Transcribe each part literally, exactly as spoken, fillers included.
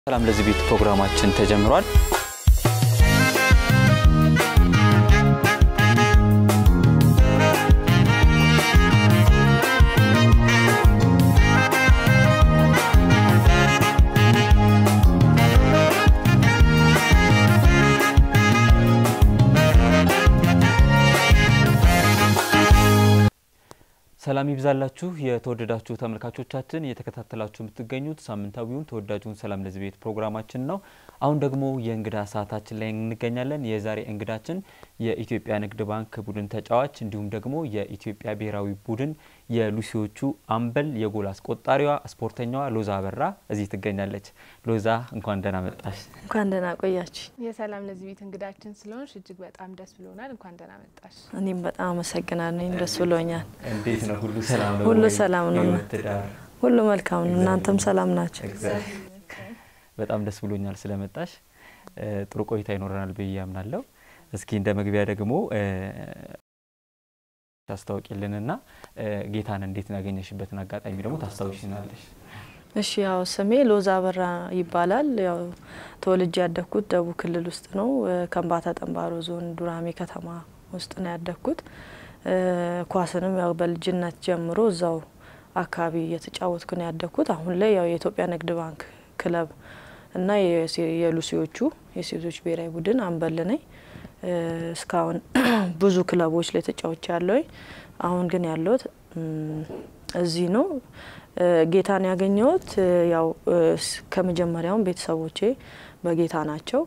ሰላም ለዚህ ቤት ፕሮግራማችን ተጀምሯል። ሰላም ይብዛላችሁ የተወደዳችሁ ተመልካቾቻችን እየተከታተላችሁ የምትገኙት ሳምንታዊውን ተወዳጁን ሰላም ለዚህ ቤት ፕሮግራማችን ነው። አሁን ደግሞ የእንግዳ ሰዓታችን ላይ እንገኛለን። የዛሬ እንግዳችን የኢትዮጵያ ንግድ ባንክ ቡድን ተጫዋች እንዲሁም ደግሞ የኢትዮጵያ ብሔራዊ ቡድን የሉሲዎቹ አምበል የጎል አስቆጣሪዋ ስፖርተኛዋ ሎዛ አበራ እዚህ ትገኛለች። ሎዛ እንኳን ደህና መጣሽ። እንኳን ደህና ቆያችሁ። የሰላም ለዚህ ቤት እንግዳችን ስለሆንሽ እጅግ በጣም ደስ ብሎናል። እንኳን ደህና መጣሽ። እኔም በጣም አመሰግናለሁ። ደስ ብሎኛል። እንዴት ነው? ሁሉ ሰላም ነው? ሁሉ ሰላም ነው። ሁሉ መልካም ነው። እናንተም ሰላም ናችሁ? በጣም ደስ ብሎኛል ስለመጣሽ። ጥሩ ቆይታ ይኖረናል ብዬ አምናለሁ። እስኪ እንደ መግቢያ ደግሞ ታስተዋውቂልንና ጌታን እንዴት ያገኘሽበትን አጋጣሚ ደግሞ ታስተዋውቂናለሽ? እሺ ያው ስሜ ሎዛ አበራ ይባላል። ያው ተወልጄ ያደኩት ደቡብ ክልል ውስጥ ነው። ከምባታ ጠምባሮ ዞን ዱራሜ ከተማ ውስጥ ነው ያደኩት። ኳስንም ያው በልጅነት ጀምሮ እዛው አካባቢ እየተጫወትኩ ነው ያደኩት። አሁን ላይ ያው የኢትዮጵያ ንግድ ባንክ ክለብ እና የሉሲዎቹ የሴቶች ብሔራዊ ቡድን አምበል ነኝ። እስካሁን ብዙ ክለቦች ላይ ተጫውቻለሁ። አሁን ግን ያለሁት እዚህ ነው። ጌታን ያገኘሁት ያው ከመጀመሪያው ቤተሰቦቼ በጌታ ናቸው።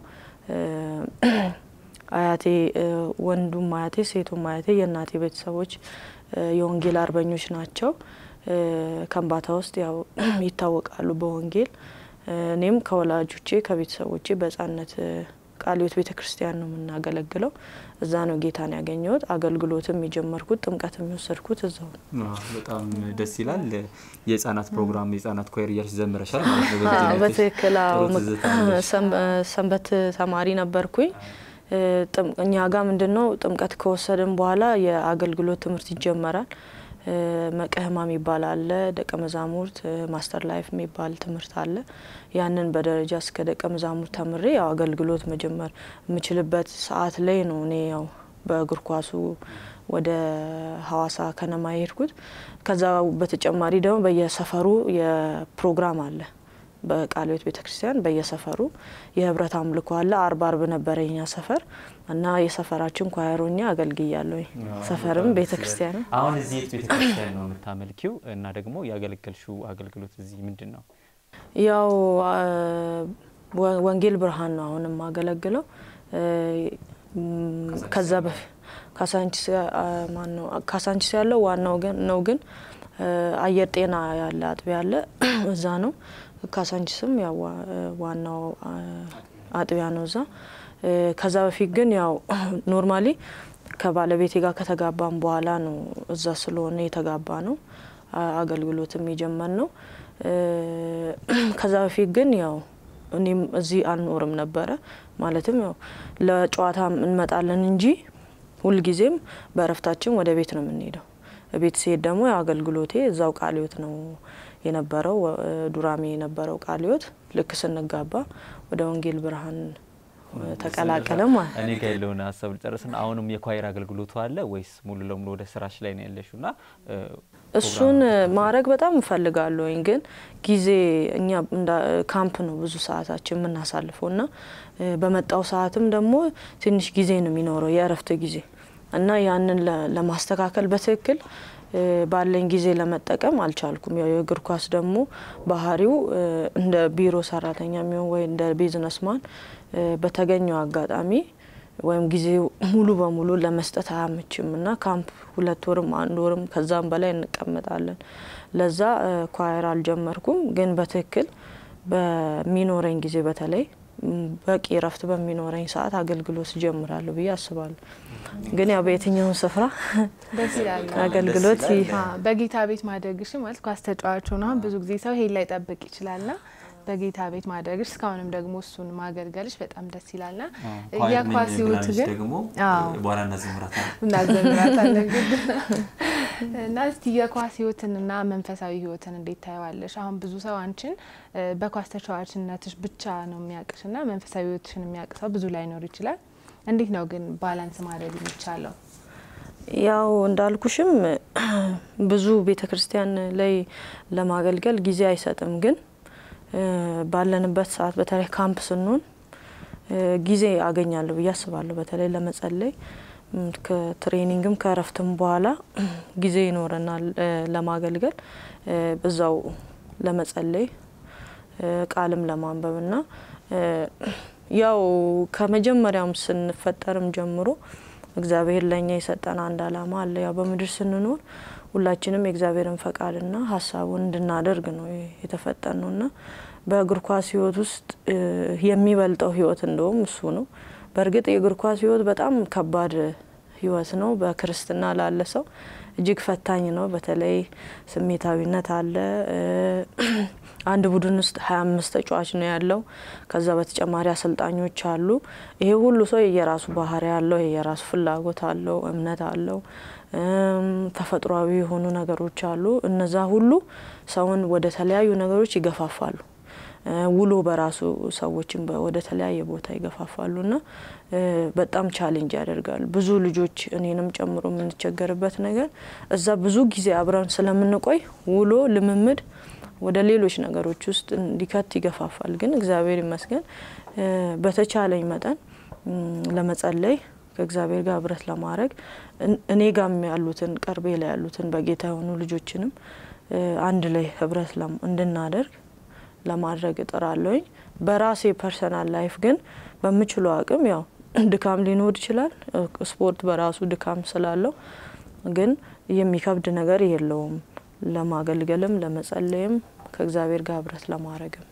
አያቴ ወንዱም አያቴ ሴቱም አያቴ የናቴ ቤተሰቦች የወንጌል አርበኞች ናቸው። ከምባታ ውስጥ ያው ይታወቃሉ በወንጌል። እኔም ከወላጆቼ ከቤተሰቦቼ በጻነት ቃልዮት ቤተክርስቲያን ነው የምናገለግለው። እዛ ነው ጌታን ያገኘሁት። አገልግሎትም የጀመርኩት ጥምቀትም የወሰድኩት እዛው ነው። በጣም ደስ ይላል። የጻናት ፕሮግራም የጻናት ኮይር እያልሽ ዘምረሻል ማለት ነው? አዎ በትክክል። ሰንበት ተማሪ ነበርኩኝ። እኛ ጋር ምንድነው ጥምቀት ከወሰደን በኋላ የአገልግሎት ትምህርት ይጀመራል። መቀህማ የሚባል አለ፣ ደቀ መዛሙርት ማስተር ላይፍ የሚባል ትምህርት አለ። ያንን በደረጃ እስከ ደቀ መዛሙርት ተምሬ ያው አገልግሎት መጀመር የምችልበት ሰዓት ላይ ነው እኔ ያው በእግር ኳሱ ወደ ሐዋሳ ከነማ የሄድኩት። ከዛ በተጨማሪ ደግሞ በየሰፈሩ የፕሮግራም አለ በቃልዮት ቤተክርስቲያን በየሰፈሩ የህብረት አምልኮ አለ። አርብ አርብ ነበር የኛ ሰፈር እና የሰፈራችን ኳየሮኛ አገልግያለሁ። ሰፈርም ቤተክርስቲያን። አሁን እዚህ ቤተክርስቲያን ነው የምታመልኪው እና ደግሞ ያገለገልሽው አገልግሎት እዚህ ምንድነው? ያው ወንጌል ብርሃን ነው አሁን ማገለግለው። ከዛ በፊት ካሳንቺስ ማን ነው ካሳንቺስ ያለው ዋናው ግን ነው ግን አየር ጤና ያለ አጥቢያ አለ እዛ ነው። ካሳንቺስም ያው ዋናው አጥቢያ ነው እዛ። ከዛ በፊት ግን ያው ኖርማሊ ከባለቤቴ ጋር ከተጋባን በኋላ ነው እዛ ስለሆነ የተጋባ ነው አገልግሎትም የጀመርነው። ከዛ በፊት ግን ያው እኔም እዚህ አልኖርም ነበር ማለትም ያው ለጨዋታ እንመጣለን እንጂ ሁሉ ጊዜም በረፍታችን ወደ ቤት ነው የምንሄደው። ቤት ሲሄድ ደግሞ አገልግሎቴ እዛው ቃልዮት ነው የነበረው ዱራሜ የነበረው ቃልዮት። ልክ ስንጋባ ወደ ወንጌል ብርሃን ተቀላቀለ ማለት እኔ ጋር ያለውን ሐሳብ ልጨርስና አሁንም የኳየር አገልግሎቱ አለ ወይስ ሙሉ ለሙሉ ወደ ስራሽ ላይ ነው ያለሽውና? እሱን ማድረግ በጣም ፈልጋለሁ ግን ጊዜ እኛ ካምፕ ነው ብዙ ሰዓታችን የምናሳልፈውና በመጣው ሰዓትም ደግሞ ትንሽ ጊዜ ነው የሚኖረው የእረፍት ጊዜ እና ያንን ለማስተካከል በትክክል ባለኝ ጊዜ ለመጠቀም አልቻልኩም። ያው የእግር ኳስ ደግሞ ባህሪው እንደ ቢሮ ሰራተኛ የሚሆን ወይ እንደ ቢዝነስማን በተገኘው አጋጣሚ ወይም ጊዜው ሙሉ በሙሉ ለመስጠት አያመችምና ካምፕ ሁለት ወርም አንድ ወርም ከዛም በላይ እንቀመጣለን። ለዛ ኳየር አልጀመርኩም ግን በትክክል በሚኖረኝ ጊዜ በተለይ በቂ ረፍት በሚኖረኝ ሰዓት አገልግሎት ጀምራለሁ ብዬ አስባለሁ። ግን ያው በየትኛው ስፍራ ደስ ይላል አገልግሎት በጌታ ቤት ማደግሽ ማለት ኳስ ተጫዋች ሆኖ ብዙ ጊዜ ሰው ሄል ላይ ጠብቅ ይችላልና በጌታ ቤት ማደግሽ እስካሁንም ደግሞ እሱን ማገልገልሽ በጣም ደስ ይላልና የኳስ ህይወት ግን ደግሞ በኋላ እናዘምራታለን እናዘምራታለን። እና እስቲ የኳስ ህይወትንና መንፈሳዊ ህይወትን እንዴት ታያዋለሽ? አሁን ብዙ ሰው አንቺን በኳስ ተጫዋችነትሽ ብቻ ነው የሚያቅሽና መንፈሳዊ ህይወትሽን የሚያቅሰው ብዙ ላይ ኖር ይችላል። እንዴት ነው ግን ባላንስ ማድረግ የሚቻለው? ያው እንዳልኩሽም ብዙ ቤተክርስቲያን ላይ ለማገልገል ጊዜ አይሰጥም ግን ባለንበት ሰዓት በተለይ ካምፕ ስንሆን ጊዜ አገኛለሁ ብዬ አስባለሁ። በተለይ ለመጸለይ ከትሬኒንግም ከረፍትም በኋላ ጊዜ ይኖረናል ለማገልገል በዛው ለመጸለይ ቃልም ለማንበብና ያው ከመጀመሪያም ስንፈጠርም ጀምሮ እግዚአብሔር ለኛ የሰጠን አንድ አላማ አለ። ያው በመድር ስንኖር ሁላችንም የእግዚአብሔርን ፈቃድና ሐሳቡን እንድናደርግ ነው የተፈጠርነውና በእግር ኳስ ህይወት ውስጥ የሚበልጠው ህይወት እንደውም እሱ ነው። በእርግጥ የእግር ኳስ ህይወት በጣም ከባድ ህይወት ነው። በክርስትና ላለ ሰው እጅግ ፈታኝ ነው። በተለይ ስሜታዊነት አለ። አንድ ቡድን ውስጥ ሃያ አምስት ተጫዋች ነው ያለው። ከዛ በተጨማሪ አሰልጣኞች አሉ። ይሄ ሁሉ ሰው የየራሱ ባህሪ ያለው የየራሱ ፍላጎት አለው፣ እምነት አለው፣ ተፈጥሯዊ የሆኑ ነገሮች አሉ። እነዛ ሁሉ ሰውን ወደ ተለያዩ ነገሮች ይገፋፋሉ። ውሎ በራሱ ሰዎችን ወደ ተለያየ ቦታ ይገፋፋሉና በጣም ቻሌንጅ ያደርጋል። ብዙ ልጆች እኔንም ጨምሮ የምንቸገርበት ነገር እዛ ብዙ ጊዜ አብረን ስለምንቆይ ውሎ ልምምድ ወደ ሌሎች ነገሮች ውስጥ እንዲከት ይገፋፋል። ግን እግዚአብሔር ይመስገን በተቻለኝ መጠን ለመጸለይ ከእግዚአብሔር ጋር ህብረት ለማድረግ እኔ ጋም ያሉትን ቀርቤ ላይ ያሉትን በጌታ የሆኑ ልጆችንም አንድ ላይ ህብረት እንድናደርግ ለማድረግ እጥራለሁኝ። በራሴ ፐርሰናል ላይፍ ግን በምችለው አቅም ያው ድካም ሊኖር ይችላል። ስፖርት በራሱ ድካም ስላለው ግን የሚከብድ ነገር የለውም። ለማገልገልም ለመጸለይም ከእግዚአብሔር ጋር ህብረት ለማድረግም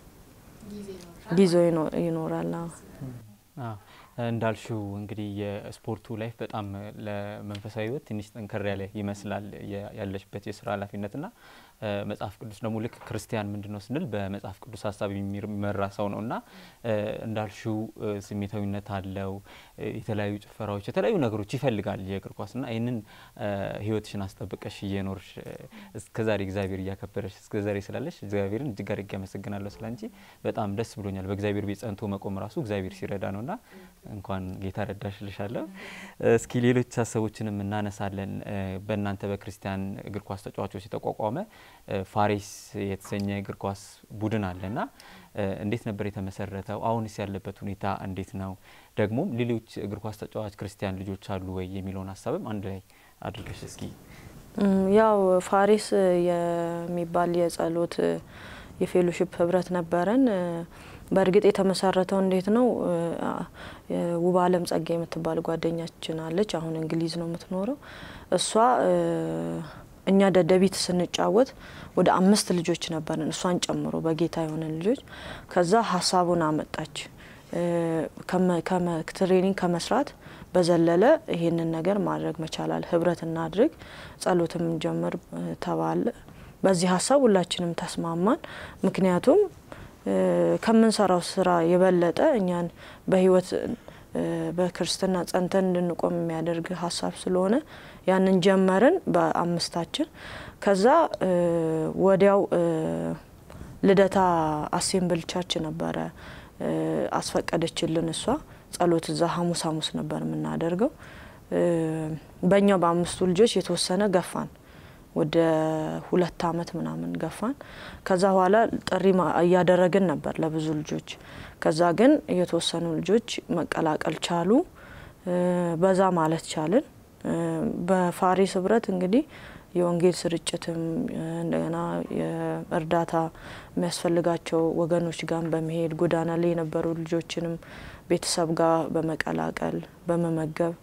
ጊዜ ይኖራል። አዎ እንዳልሽው እንግዲህ የስፖርቱ ላይፍ በጣም ለመንፈሳዊ ህይወት ትንሽ ጠንከር ያለ ይመስላል ያለሽበት የሥራ ኃላፊነትና መጽሐፍ ቅዱስ ደግሞ ልክ ክርስቲያን ምንድነው ስንል በመጽሐፍ ቅዱስ ሐሳብ የሚመራ ሰው ነውና እንዳልሽው ስሜታዊነት አለው፣ የተለያዩ ጭፈራዎች የተለያዩ ነገሮች ይፈልጋል የእግር ኳስና ይሄንን ህይወትሽን አስጠብቀሽ እየኖርሽ እስከዛሬ እግዚአብሔር ያከበረሽ እስከዛሬ ስላለሽ እግዚአብሔርን እጅግ አድርጌ አመሰግናለሁ። ስላንቺ በጣም ደስ ብሎኛል። በእግዚአብሔር ቤት ጸንቶ መቆም ራሱ እግዚአብሔር ሲረዳ ነውና እንኳን ጌታ ረዳሽ ልሻለሁ። እስኪ ሌሎች ሐሳቦችንም እናነሳለን። በእናንተ በክርስቲያን እግር ኳስ ተጫዋቾች የተቋቋመ ፋሪስ የተሰኘ እግር ኳስ ቡድን አለና እንዴት ነበር የተመሰረተው? አሁንስ ያለበት ሁኔታ እንዴት ነው? ደግሞ ሌሎች እግር ኳስ ተጫዋች ክርስቲያን ልጆች አሉ ወይ የሚለውን ሐሳብም አንድ ላይ አድርገሽ እስኪ። ያው ፋሪስ የሚባል የጸሎት የፌሎሺፕ ህብረት ነበረን። በእርግጥ የተመሰረተው እንዴት ነው? ውብ አለም ጸጋ የምትባል ጓደኛችን አለች። አሁን እንግሊዝ ነው የምትኖረው። እሷ እኛ ደደቢት ስንጫወት ወደ አምስት ልጆች ነበርን እሷን ጨምሮ በጌታ የሆነ ልጆች። ከዛ ሐሳቡን አመጣች ከመ ትሬኒንግ ከመስራት በዘለለ ይሄንን ነገር ማድረግ መቻላል፣ ህብረት እናድርግ፣ ጸሎትም እንጀምር ተባለ። በዚህ ሐሳብ ሁላችንም ተስማማን። ምክንያቱም ከመንሰራው ስራ የበለጠ እኛን በህይወት በክርስትና ጸንተን እንድንቆም የሚያደርግ ሐሳብ ስለሆነ ያንን ጀመርን በአምስታችን። ከዛ ወዲያው ልደታ አሴምብል ቸርች ነበረ አስፈቀደችልን እሷ። ጸሎት እዛ ሐሙስ ሐሙስ ነበር የምናደርገው። በእኛው በአምስቱ ልጆች የተወሰነ ገፋን፣ ወደ ሁለት አመት ምናምን ገፋን። ከዛ በኋላ ጥሪ እያደረግን ነበር ለብዙ ልጆች። ከዛ ግን የተወሰኑ ልጆች መቀላቀል ቻሉ። በዛ ማለት ቻልን። በፋሪስ ህብረት እንግዲህ የወንጌል ስርጭትም እንደገና የእርዳታ የሚያስፈልጋቸው ወገኖች ጋር በመሄድ ጎዳና ላይ የነበሩ ልጆችንም ቤተሰብ ጋር በመቀላቀል በመመገብ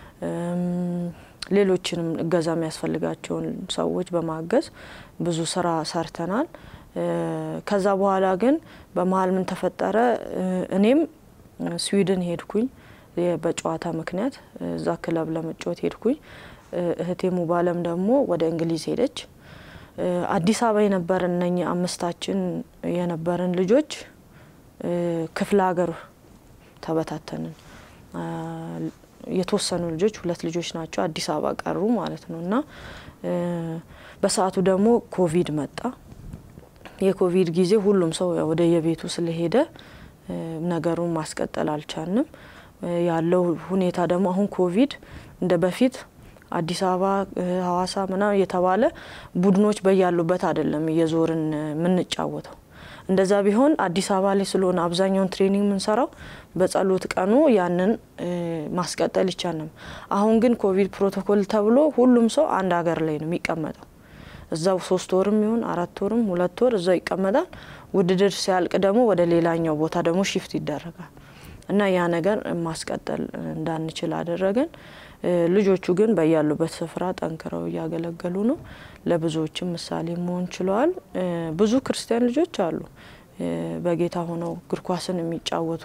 ሌሎችንም እገዛ የሚያስፈልጋቸውን ሰዎች በማገዝ ብዙ ስራ ሰርተናል። ከዛ በኋላ ግን በመሃል ምን ተፈጠረ? እኔም ስዊድን ሄድኩኝ በጨዋታ ምክንያት እዛ ክለብ ለመጫወት ሄድኩኝ። እህቴ ሙባለም ደግሞ ወደ እንግሊዝ ሄደች። አዲስ አበባ የነበረን እነኛ አምስታችን የነበረን ልጆች ክፍለ ሀገር ተበታተንን። የተወሰኑ ልጆች ሁለት ልጆች ናቸው አዲስ አበባ ቀሩ ማለት ነውና በሰዓቱ ደግሞ ኮቪድ መጣ የኮቪድ ጊዜ ሁሉም ሰው ወደ የቤቱ ስለሄደ ነገሩን ማስቀጠል አልቻልንም ያለው ሁኔታ ደግሞ አሁን ኮቪድ እንደ በፊት አዲስ አበባ ሐዋሳ ምና የተባለ ቡድኖች በያሉበት አይደለም እየዞርን ምን ጫወተው እንደዛ ቢሆን አዲስ አበባ ላይ ስለሆነ አብዛኛውን ትሬኒንግ ምን ሰራው በጸሎት ቀኑ ያንን ማስቀጠል ይቻላል አሁን ግን ኮቪድ ፕሮቶኮል ተብሎ ሁሉም ሰው አንድ ሀገር ላይ ነው የሚቀመጠው እዛው ሶስት ወርም ይሁን አራት ወርም ሁለት ወር እዛው ይቀመጣል ውድድር ሲያልቅ ደግሞ ወደ ሌላኛው ቦታ ደግሞ ሺፍት ይደረጋል እና ያ ነገር ማስቀጠል እንዳንችል አደረገን ልጆቹ ግን በያሉበት ስፍራ ጠንክረው ያገለገሉ ነው ለብዙዎችም ምሳሌ መሆን ችለዋል ብዙ ክርስቲያን ልጆች አሉ በጌታ ሆነው እግር ኳስን የሚጫወቱ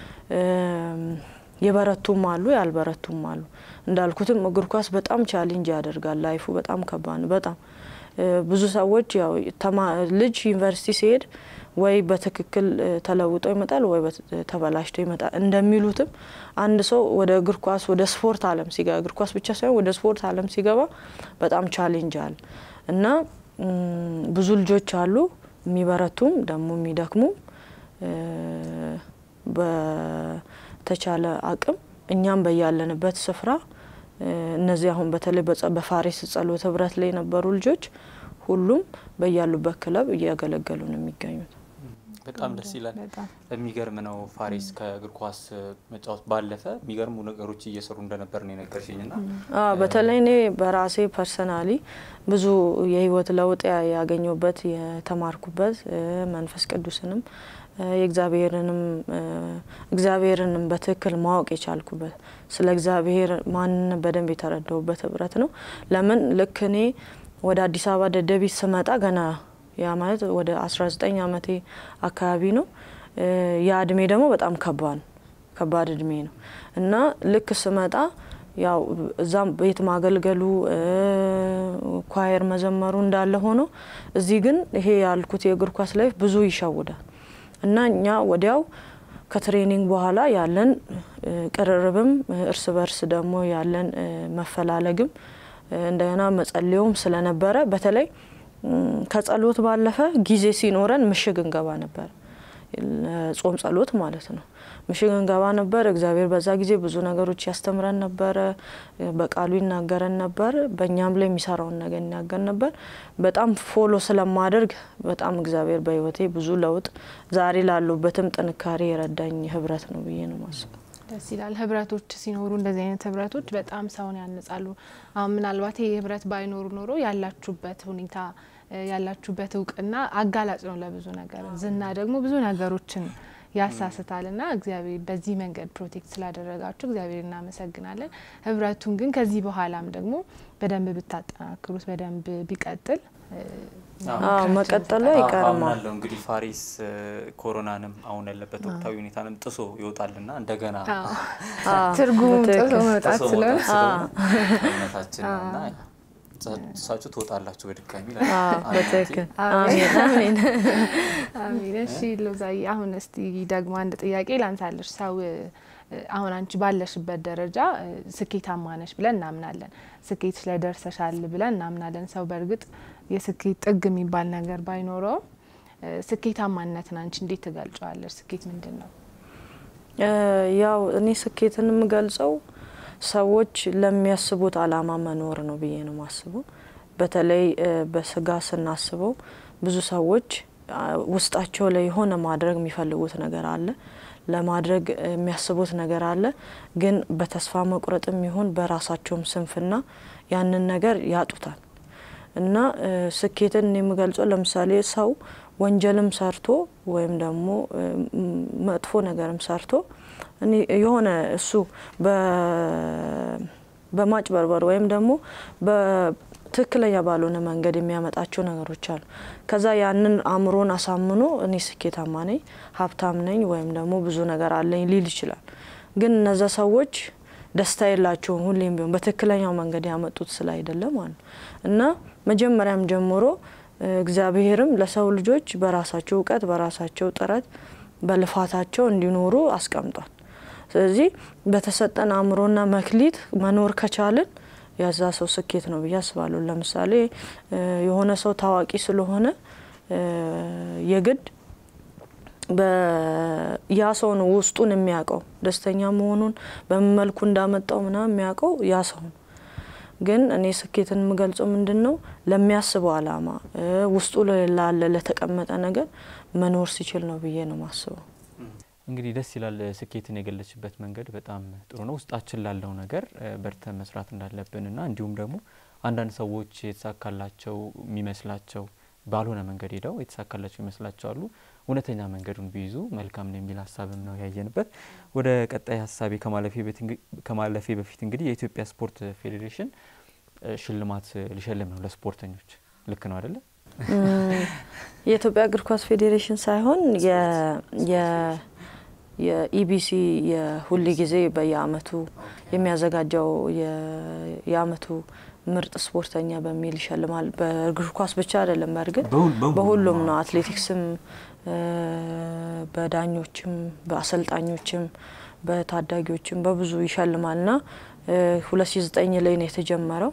የበረቱም አሉ ያልበረቱም አሉ እንዳልኩትም እግር ኳስ በጣም ቻሌንጅ ያደርጋል ላይፉ በጣም ከባድ ነው በጣም ብዙ ሰዎች ያው ልጅ ዩኒቨርሲቲ ሲሄድ ወይ በትክክል ተለውጦ ይመጣል ወይ ተበላሽቶ ይመጣል እንደሚሉትም አንድ ሰው ወደ እግር ኳስ ወደ ስፖርት ዓለም ሲገባ እግር ኳስ ብቻ ሳይሆን ወደ ስፖርት ዓለም ሲገባ በጣም ቻሌንጅ አለ እና ብዙ ልጆች አሉ የሚበረቱም ደግሞ የሚደክሙ በተቻለ አቅም እኛም በያለንበት ስፍራ እነዚህ አሁን በተለይ በፋሪስ ጸሎት ህብረት ላይ የነበሩ ልጆች ሁሉም በያሉበት ክለብ እያገለገሉ ነው የሚገኙት በጣም ደስ ይላል የሚገርም ነው ፋሪስ ከእግር ኳስ መጫወት ባለፈ የሚገርሙ ነገሮች እየሰሩ እንደነበር ነው የነገርሽኝና አዎ በተለይ እኔ በራሴ ፐርሰናሊ ብዙ የህይወት ለውጥ ያገኘሁበት የተማርኩበት መንፈስ ቅዱስንም የእግዚአብሔርንም እግዚአብሔርንም በትክክል ማወቅ የቻልኩበት ስለ እግዚአብሔር ማን በደንብ የተረዳሁበት ህብረት ነው ለምን ልክ እኔ ወደ አዲስ አበባ ደደቢት ስመጣ ገና ያ ማለት ወደ አስራ ዘጠኝ አመቴ አካባቢ ነው ያ እድሜ ደግሞ በጣም ከባድ ከባድ እድሜ ነው እና ልክ ስመጣ ያው እዛም ቤት ማገልገሉ ኳየር መዘመሩ እንዳለ ሆኖ እዚህ ግን ይሄ ያልኩት የእግር ኳስ ላይፍ ብዙ ይሻውዳል እና እኛ ወዲያው ከትሬኒንግ በኋላ ያለን ቅርርብም እርስ በርስ ደግሞ ያለን መፈላለግም እንደገና መጸለዩም ስለነበረ በተለይ ከጸሎት ባለፈ ጊዜ ሲኖረን ምሽግ እንገባ ነበር ጾም ጸሎት ማለት ነው ምሽግ እንገባ ነበር እግዚአብሔር በዛ ጊዜ ብዙ ነገሮች ያስተምረን ነበር በቃሉ ይናገረን ነበር በእኛም ላይ የሚሰራውን ነገር ይናገር ነበር በጣም ፎሎ ስለማደርግ በጣም እግዚአብሔር በህይወቴ ብዙ ለውጥ ዛሬ ላሉበትም ጥንካሬ የረዳኝ ህብረት ነው ብዬ ነው ማስበው ደስ ይላል ህብረቶች ሲኖሩ እንደዚህ አይነት ህብረቶች በጣም ሰውን ያነጻሉ አሁን ምናልባት ይሄ ህብረት ባይኖር ኖሮ ያላችሁበት ሁኔታ ያላችሁበት እውቅና አጋላጭ ነው ለብዙ ነገር ዝና ደግሞ ብዙ ነገሮችን ያሳስታልና እግዚአብሔር በዚህ መንገድ ፕሮቴክት ስላደረጋችሁ እግዚአብሔር እናመሰግናለን ህብረቱን ግን ከዚህ በኋላም ደግሞ በደንብ ብታጠናክሩት በደንብ ቢቀጥል አዎ መቀጠሉ ይቀርማል አሁን እንግዲህ ፋሪስ ኮሮናንም አሁን ያለበት ወቅታዊ ሁኔታንም ጥሶ ይወጣልና እንደገና ትርጉም ጥሶ መውጣት ስለሆነ እውነታችንና ሳችሁ ትወጣላችሁ በድጋሚ በትክክል አሜን አሜን አሜን እሺ ሎዛይ አሁን እስቲ ደግሞ አንድ ጥያቄ ላንሳለሽ ሰው አሁን አንቺ ባለሽበት ደረጃ ስኬታማ ነሽ ብለን እናምናለን ስኬትሽ ላይ ደርሰሻል ብለን እናምናለን ሰው በርግጥ የስኬት ጥግ የሚባል ነገር ባይኖረው ስኬታማነትን አንቺ እንዴት ትገልጫለሽ ስኬት ምንድነው ያው እኔ ስኬትን የምገልጸው ሰዎች ለሚያስቡት አላማ መኖር ነው ብዬ ነው ማስበው በተለይ በስጋ ስናስበው ብዙ ሰዎች ውስጣቸው ላይ ሆነ ማድረግ የሚፈልጉት ነገር አለ ለማድረግ የሚያስቡት ነገር አለ ግን በተስፋ መቁረጥም ይሁን በራሳቸው ስንፍና ያንን ነገር ያጡታል እና ስኬትን የምገልጸው ለምሳሌ ሰው ወንጀልም ሰርቶ ወይም ደግሞ መጥፎ ነገርም ሰርቶ እኔ የሆነ እሱ በ በማጭበርበር ወይም ደግሞ በትክክለኛ ባልሆነ መንገድ የሚያመጣቸው ነገሮች አሉ ከዛ ያንን አምሮን አሳምኖ እኔ ስኬታማ ነኝ ሀብታም ነኝ ወይም ደግሞ ብዙ ነገር አለኝ ሊል ይችላል ግን እነዛ ሰዎች ደስታ የላቸውም ሁሌም ቢሆን በትክክለኛው መንገድ ያመጡት ስለ አይደለም ማለት እና መጀመሪያም ጀምሮ እግዚአብሔርም ለሰው ልጆች በራሳቸው ዕውቀት በራሳቸው ጥረት በልፋታቸው እንዲኖሩ አስቀምጧል ስለዚህ በተሰጠን አእምሮና መክሊት መኖር ከቻልን ያዛ ሰው ስኬት ነው ብዬ አስባለሁ። ለምሳሌ የሆነ ሰው ታዋቂ ስለሆነ የግድ በያ ሰው ነው ውስጡን የሚያውቀው ደስተኛ መሆኑን በመልኩ እንዳመጣው ምናምን የሚያውቀው ያ ሰው ነው። ግን እኔ ስኬትን የምገልጸው ምንድነው ለሚያስበው አላማ ውስጡ ላለ ለተቀመጠ ነገር መኖር ሲችል ነው ብዬ ነው ማስበው። እንግዲህ ደስ ይላል ስኬትን የገለጽበት መንገድ በጣም ጥሩ ነው። ውስጣችን ላለው ነገር በርተን መስራት እንዳለብንና እንዲሁም ደግሞ አንዳንድ ሰዎች የተሳካላቸው የሚመስላቸው ባልሆነ መንገድ ሄደው የተሳካላቸው ይመስላቸዋል እውነተኛ መንገዱን ቢይዙ መልካም ነው የሚል ሐሳብም ነው ያየንበት። ወደ ቀጣይ ሐሳቤ ከማለፌ በፊት ከማለፌ በፊት እንግዲህ የኢትዮጵያ ስፖርት ፌዴሬሽን ሽልማት ሊሸልም ነው ለስፖርተኞች ልክ ነው አይደለ? የኢትዮጵያ እግር ኳስ ፌዴሬሽን ሳይሆን የ የ የኢቢሲ የሁሉ ጊዜ በየአመቱ የሚያዘጋጀው የአመቱ ምርጥ ስፖርተኛ በሚል ይሸልማል። በእግር ኳስ ብቻ አይደለም በርግጥ በሁሉም ነው። አትሌቲክስም በዳኞችም በአሰልጣኞችም በታዳጊዎችም በብዙ ይሸልማልና ሁለት ሺህ ዘጠኝ ላይ ነው የተጀመረው።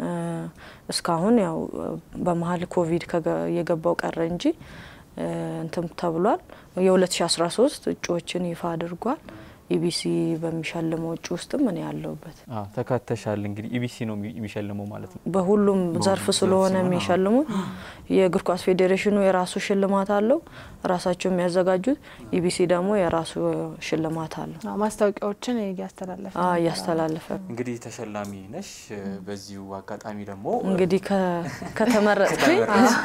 እስካሁን ያው በመሃል ኮቪድ የገባው ቀረ እንጂ እንተም ተብሏል። የ2013 እጩዎችን ይፋ አድርጓል። ኢቢሲ በሚሸልመው እጩ ውስጥም እኔ ያለውበት አዎ ተካተሻል። እንግዲህ ኢቢሲ ነው የሚሸልመው ማለት ነው። በሁሉም ዘርፍ ስለሆነ የሚሸልሙት የእግር ኳስ ፌዴሬሽኑ የራሱ ሽልማት አለው ራሳቸው የሚያዘጋጁት፣ ኢቢሲ ደግሞ የራሱ ሽልማት አለው። አዎ ማስታወቂያዎችን ያስተላልፋል። አዎ ያስተላልፈ እንግዲህ ተሸላሚ ነሽ። በዚሁ አጋጣሚ ደግሞ እንግዲህ ከተመረጥኩኝ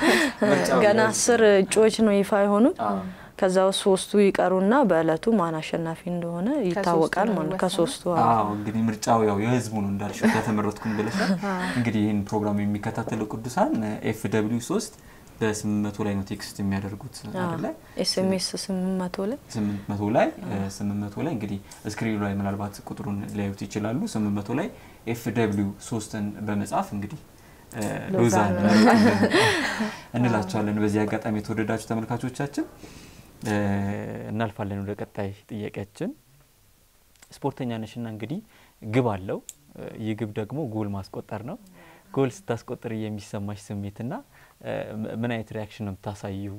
ገና አስር እጩዎች ነው ይፋ የሆኑት። ከዛው ሶስቱ ይቀሩና በእለቱ ማን አሸናፊ እንደሆነ ይታወቃል ማለት ከሶስቱ። አዎ እንግዲህ ምርጫው ያው የህዝቡ ነው እንዳልሽ ከተመረጥኩኝ ብለሻል። እንግዲህ ይሄን ፕሮግራም የሚከታተሉ ቅዱሳን ኤፍ ደብሊው ሶስት በስምንት መቶ ላይ ነው ቴክስት የሚያደርጉት አይደል? ኤስኤምኤስ ስምንት መቶ ላይ ስምንት መቶ ላይ ስምንት መቶ ላይ እንግዲህ ስክሪኑ ላይ ምናልባት ቁጥሩን ሊያዩት ይችላሉ። ስምንት መቶ ላይ ኤፍ ደብሊው ሶስትን በመጻፍ እንግዲህ ሎዛን እንላቸዋለን። በዚህ አጋጣሚ የተወደዳችሁ ተመልካቾቻችን እናልፋለን ወደ ቀጣይ ጥያቄያችን። ስፖርተኛ ነሽና እንግዲህ ግብ አለው። ይግብ ደግሞ ጎል ማስቆጠር ነው። ጎል ስታስቆጥር የሚሰማሽ ስሜትና ምን አይነት ሪአክሽን ነው የምታሳዩ?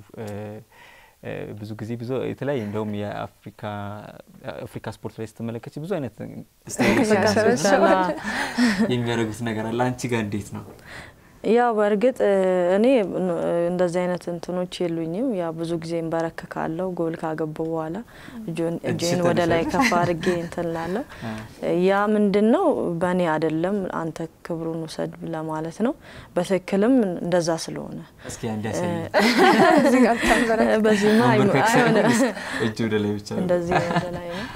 ብዙ ጊዜ ብዙ የተለያየ እንደውም የአፍሪካ አፍሪካ ስፖርት ላይ ስትመለከቺ ብዙ አይነት ስታይሎች የሚያደርጉት ነገር አለ። አንቺ ጋር እንዴት ነው? ያው በርግጥ እኔ እንደዚህ አይነት እንትኖች የሉኝም። ያ ብዙ ጊዜ እንበረከካለሁ ጎል ካገባው በኋላ እጄን ወደ ላይ ከፍ አድርጌ እንትላለሁ። ያ ምንድነው በእኔ አይደለም አንተ ክብሩን ወሰድ ለማለት ነው። በትክክልም እንደዛ ስለሆነ እስኪ አንድ ያሳይ እዚህ ጋር ታምበረ በዚህማ አይሆነ እጄ ወደ ላይ ብቻ እንደዚህ ወደ ላይ ነው።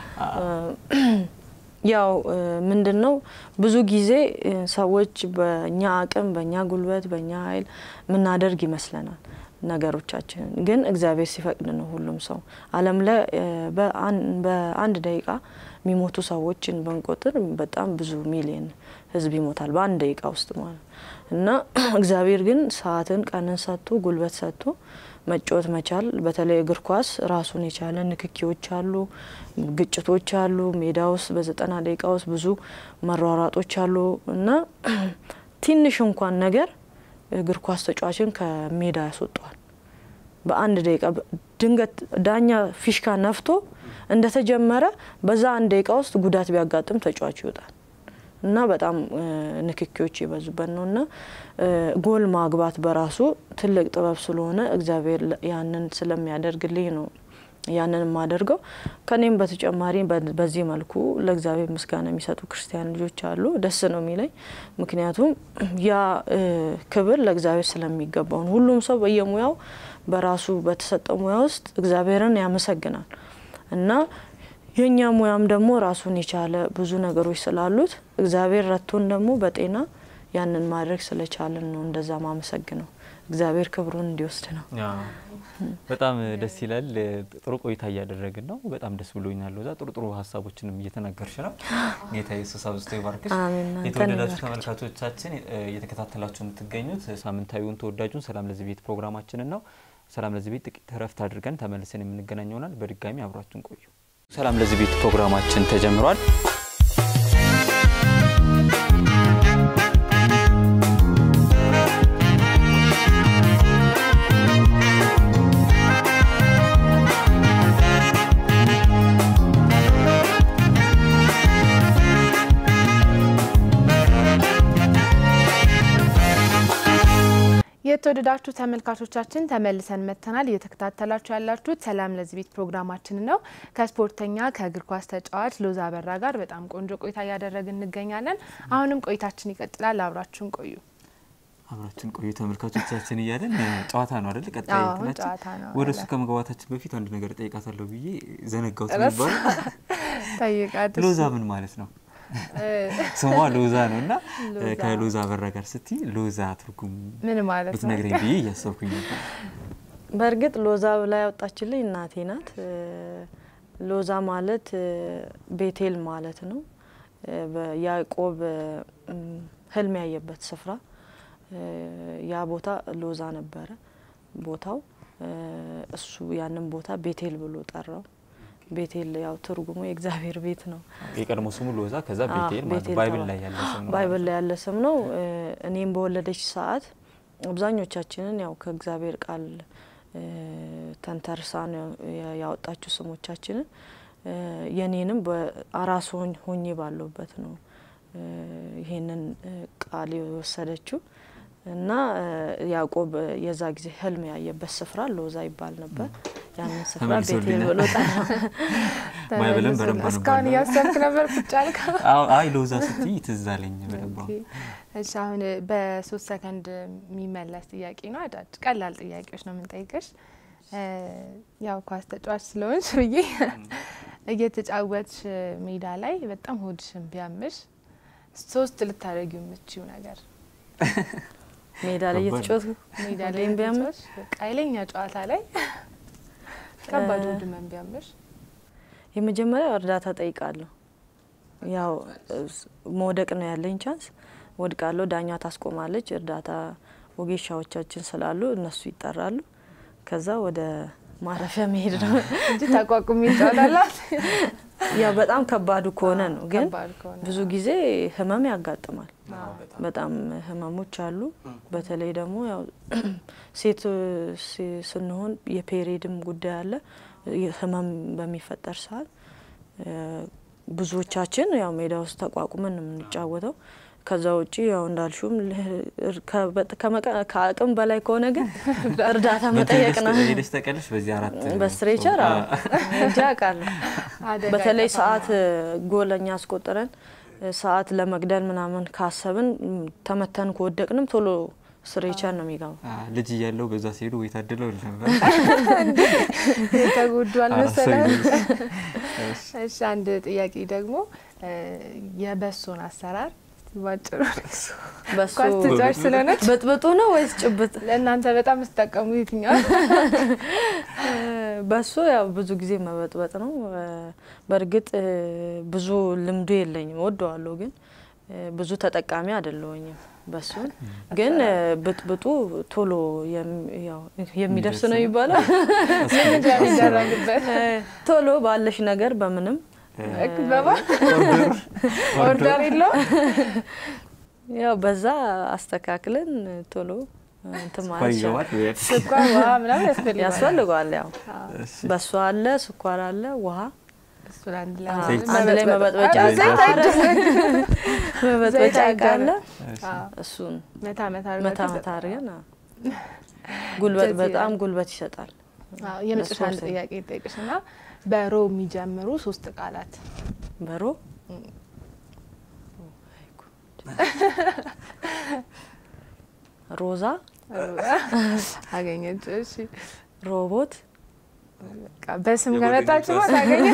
ያው ምንድነው ብዙ ጊዜ ሰዎች በእኛ አቅም በእኛ ጉልበት በእኛ ኃይል ምን አደርግ ይመስለናል ነገሮቻችን። ግን እግዚአብሔር ሲፈቅድ ነው ሁሉም ሰው ዓለም ላይ በአንድ ደቂቃ የሚሞቱ ሰዎችን በንቆጥር በጣም ብዙ ሚሊዮን ህዝብ ይሞታል በአንድ ደቂቃ ውስጥ ማለት እና እግዚአብሔር ግን ሰዓትን ቀንን ሰጥቶ ጉልበት ሰጥቶ መጫወት መቻል በተለይ እግር ኳስ ራሱን የቻለ ንክኪዎች አሉ፣ ግጭቶች አሉ። ሜዳው ውስጥ በዘጠና ደቂቃ ውስጥ ብዙ መሯሯጦች አሉ እና ትንሽ እንኳን ነገር እግር ኳስ ተጫዋችን ከሜዳ ያስወጣዋል። በአንድ ደቂቃ ድንገት ዳኛ ፊሽካ ነፍቶ እንደተጀመረ በዛ አንድ ደቂቃ ውስጥ ጉዳት ቢያጋጥም ተጫዋች ይወጣል እና በጣም ንክኪዎች ይበዙበት ነውና ጎል ማግባት በራሱ ትልቅ ጥበብ ስለሆነ እግዚአብሔር ያንን ስለሚያደርግልኝ ነው ያንን ማደርገው። ከኔም በተጨማሪ በዚህ መልኩ ለእግዚአብሔር ምስጋና የሚሰጡ ክርስቲያን ልጆች አሉ። ደስ ነው የሚለኝ ምክንያቱም ያ ክብር ለእግዚአብሔር ስለሚገባው ሁሉም ሰው በየሙያው በራሱ በተሰጠው ሙያ ውስጥ እግዚአብሔርን ያመሰግናል እና የኛ ሙያም ደግሞ ራሱን የቻለ ብዙ ነገሮች ስላሉት እግዚአብሔር ረቶን ደግሞ በጤና ያንን ማድረግ ስለቻለን ነው እንደዛ ማመሰግነው። እግዚአብሔር ክብሩን እንዲወስድ ነው። በጣም ደስ ይላል። ጥሩ ቆይታ ያደረግን ነው። በጣም ደስ ብሎኛል። ወዛ ጥሩ ጥሩ ሐሳቦችንም እየተናገርሽ ነው። ጌታ ኢየሱስ አብዝቶ ይባርክሽ። የተወደዳችሁ ተመልካቾቻችን እየተከታተላችሁ የምትገኙት ሳምንታዊውን ተወዳጁን ሰላም ለዚህ ቤት ፕሮግራማችንን ነው። ሰላም ለዚህ ቤት ጥቂት ረፍት አድርገን ተመልሰን የምንገናኝ ይሆናል። በድጋሚ አብራችሁን ቆዩ። ሰላም ለዚህ ቤት ፕሮግራማችን ተጀምሯል። የተወደዳችሁ ተመልካቾቻችን ተመልሰን መተናል። እየተከታተላችሁ ያላችሁት ሰላም ለዚህ ቤት ፕሮግራማችን ነው። ከስፖርተኛ ከእግር ኳስ ተጫዋች ሎዛ አበራ ጋር በጣም ቆንጆ ቆይታ ያደረግን እንገኛለን። አሁንም ቆይታችን ይቀጥላል። አብራችሁን ቆዩ። አብራችሁን ቆዩ ተመልካቾቻችን እያለን ጨዋታ ነው አይደል? ቀጣይ ክላስ ወደሱ ከመግባታችን በፊት አንድ ነገር ጠይቃታለሁ ብዬ ዘነጋውት ነበር። ጠይቃት። ሎዛ ምን ማለት ነው? ስሟ ሎዛ ነውና ከሎዛ አበራ ጋር ስትይ ሎዛ ትርጉም ምን ማለት ነው ብትነግረኝ ብዬ እያሰብኩኝ ነበር። በርግጥ ሎዛ ብላ ያወጣችልኝ እናቴ ናት። ሎዛ ማለት ቤቴል ማለት ነው። በያዕቆብ ህልም ያየበት ስፍራ ያ ቦታ ሎዛ ነበረ ቦታው። እሱ ያንን ቦታ ቤቴል ብሎ ጠራው። ቤቴል ያው ትርጉሙ የእግዚአብሔር ቤት ነው። የቀድሞ ስሙ ሎዛ ከዛ ቤቴል ማለት ባይብል ላይ ያለ ስም ነው። ባይብል ላይ ያለ ስም ነው። እኔም በወለደች ሰዓት አብዛኞቻችንን ያው ከእግዚአብሔር ቃል ተንተርሳ ነው ያወጣችው ስሞቻችንን። የኔንም በአራስ ሆኜ ባለውበት ነው ይሄንን ቃል የወሰደችው እና ያዕቆብ የዛ ጊዜ ህልም ያየበት ስፍራ ሎዛ ይባል ነበር። ያንን ስፍራ ቤቴል ብሎ ጠራው። ባይብልን በደንብ ነው እስካሁን ያሰብክ ነበር ቁጫልካ? አዎ አይ ሎዛ ስትይ ትዝ አለኝ በደንብ። እሺ አሁን በሶስት ሰከንድ የሚመለስ ጥያቄ ነው። አዳጭ ቀላል ጥያቄዎች ነው የምንጠይቅሽ። ያው ኳስ ተጫዋች ስለሆንሽ ብዬ እየተጫወትሽ ሜዳ ላይ በጣም ሆድሽን ቢያምሽ ሶስት ልታደርጊው የምትችይው ነገር? ሜዳ ላይ እየተጫወቱ ሜዳ ላይ ቢያምሽ ቃይለኛ ጨዋታ ላይ ከባድ ሆድመን ቢያምሽ? የመጀመሪያው እርዳታ ጠይቃለሁ። ያው መውደቅ ነው ያለኝ ቻንስ። ወድቃለሁ፣ ዳኛ ታስቆማለች። እርዳታ ወጌሻዎቻችን ስላሉ እነሱ ይጣራሉ። ከዛ ወደ ማረፊያ መሄድ ነው እንጂ ታቋቁም ይጫወታል። ያ በጣም ከባዱ ከሆነ ነው። ግን ብዙ ጊዜ ህመም ያጋጥማል። በጣም ህመሞች አሉ። በተለይ ደግሞ ያው ሴት ስንሆን የፔሪድም ጉዳይ አለ። ህመም በሚፈጠር ሰዓት ብዙዎቻችን ያው ሜዳ ውስጥ ተቋቁመን ነው የምንጫወተው። ከዛ ውጪ ያው እንዳልሹም ከአቅም በላይ ከሆነ ግን እርዳታ መጠየቅ ነው። ሄደሽ ተቀልሽ በዚህ አራት በስትሬቸር አዎ እንጃ ቃል በተለይ ሰዓት ጎለኛ አስቆጥረን ሰዓት ለመግደል ምናምን ካሰብን ተመተን ከወደቅንም ቶሎ ስትሬቸር ነው የሚጋው። ልጅ ያለው በዛ ሲሄዱ ወይ ታደለው ነበር ተጎዷል መሰለኝ። እሺ አንድ ጥያቄ ደግሞ የበሶን አሰራር ባጭሩ በሶ ኳስ ስለነች በጥብጡ ነው ወይስ ጭብጥ? ለእናንተ በጣም ተጠቀሙ የትኛው? በሶ ያው ብዙ ጊዜ መበጥበጥ ነው። በርግጥ ብዙ ልምዱ የለኝም። ወደዋለሁ ግን ብዙ ተጠቃሚ አይደለሁኝም። በሶን ግን ብጥብጡ ቶሎ ያው የሚደርስ ነው ይባላል። ለምን ይደረግበት? ቶሎ ባለሽ ነገር በምንም ባባ ኦርደር ይሎ ያው በዛ አስተካክለን ቶሎ እንትን ማለት ነው። ስኳር ውሃ ምናምን ያስፈልጋል ያስፈልጋል። ያው በሶ አለ፣ ስኳር አለ፣ ውሃ እሱን አንድ ላይ አንድ ላይ መበጥበጫ መበጥበጫ አለ። እሱን መታ መታ መታ መታ አድርገን ጉልበት በጣም ጉልበት ይሰጣል። አዎ የመጨረሻ አንድ ጥያቄ ልጠይቅሽና በሮ የሚጀምሩ ሶስት ቃላት? በሮ ሮዛ አገኘች። እሺ ሮቦት በስም ከመጣች ማለት አገኘ።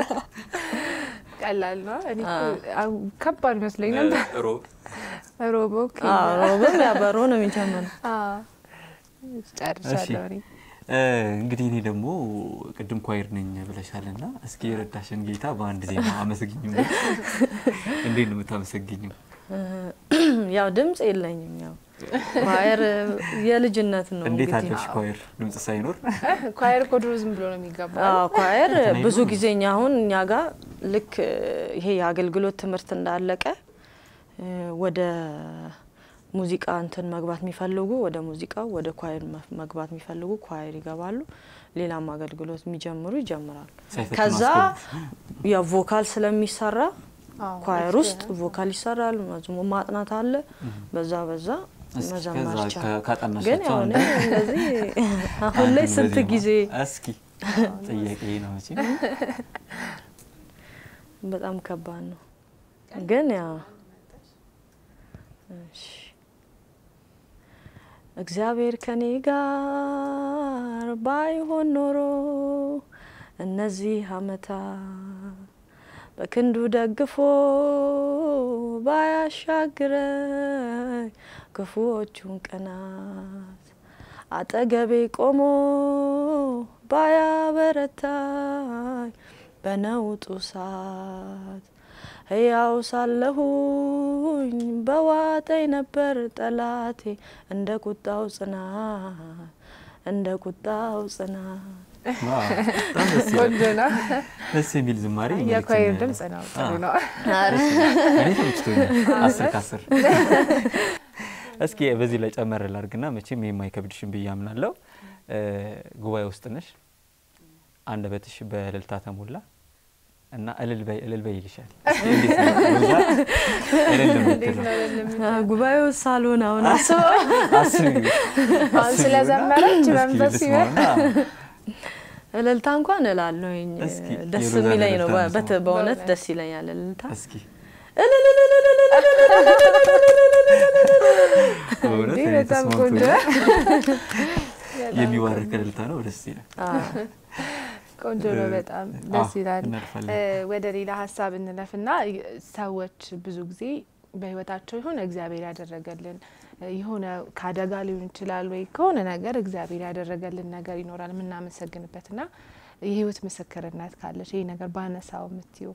ቀላል ነው። እኔ ከባድ መስለኝ ነበር። ሮብ ሮቦክ አዎ ሮቦም ያ በሮ ነው የሚጀምረው። አዎ ጨርሻለሁ እኔ። እንግዲህ እኔ ደግሞ ቅድም ኳየር ነኝ ብለሻልና እስኪ ረዳሽን ጌታ በአንድ ዜማ አመስግኝኝ። እንዴት ነው የምታመሰግኝው? ያው ድምጽ የለኝም ያው ኳየር የልጅነት ነው እንዴት አለሽ ኳየር ድምጽ ሳይኖር ኳየር ኮድሮ ዝም ብሎ ነው የሚገባው አዎ ኳየር ብዙ ጊዜኛ አሁን እኛ ጋር ልክ ይሄ የአገልግሎት ትምህርት እንዳለቀ ወደ ሙዚቃ እንትን መግባት የሚፈልጉ ወደ ሙዚቃው ወደ ኳየር መግባት የሚፈልጉ ኳየር ይገባሉ ሌላም አገልግሎት የሚጀምሩ ይጀምራሉ ከዛ ያ ቮካል ስለሚሰራ ኳየር ውስጥ ቮካል ይሰራል መዝሙር ማጥናት አለ በዛ በዛ መዘመር ይቻላል ግን ያው እንደዚህ አሁን ላይ ስንት ጊዜ እስኪ ጥያቄ ነው እቺ በጣም ከባድ ነው ግን ያው እሺ እግዚአብሔር ከኔ ጋር ባይሆን ኖሮ እነዚህ አመታ በክንዱ ደግፎ ባያሻግረኝ ክፉዎቹን ቀናት አጠገቤ ቆሞ ባያበረታኝ በነውጡ ሰዓት ሕያው ሳለሁኝ በዋጠኝ ነበር ጠላቴ እንደ ቁጣው ጽናት እንደ ቁጣው ጽናት ወንደና ደስ የሚል ዝማሬ የኳየር ድምጽ ነው ጥሩ ነው እኔ ተምችቶኝ አስር ከአስር እስኪ በዚህ ላይ ጨመር ላርግና መቼም የማይከብድሽም ብያምናለሁ ጉባኤ ውስጥ ነሽ አንደበትሽ በእልልታ ተሞላ እና እልል በይ እልል በይ ይልሻል እንዴት ነው እልል ነው ጉባኤው ሳሎን አሁን አስብ አስብ አሁን ስለዘመረች መንፈስ ይመጣ እልልታ እንኳን እላለሁኝ ደስ የሚለኝ ነው በእውነት ደስ ይለኛል እልልታ እስኪ በጣም ቆንጆ የሚዋረድ እልልታ ነው ደስ ይላል ቆንጆ ነው በጣም ደስ ይላል ወደ ሌላ ሐሳብ እንለፍና ሰዎች ብዙ ጊዜ በህይወታቸው ይሁን እግዚአብሔር ያደረገልን ይሁን ካደጋ ሊሆን ይችላል ወይ ከሆነ ነገር እግዚአብሔር ያደረገልን ነገር ይኖራል ምናመሰግንበትና የህይወት ምስክርነት ካለሽ ይሄ ነገር ባነሳው ምትዩ